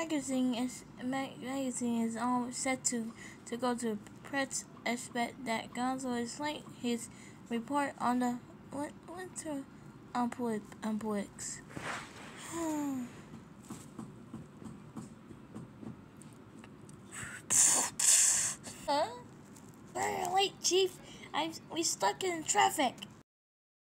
magazine is all set to go to press. Expect that Gonzo is late. His report on the winter Olympics. Huh? We're late, Chief. We stuck in traffic.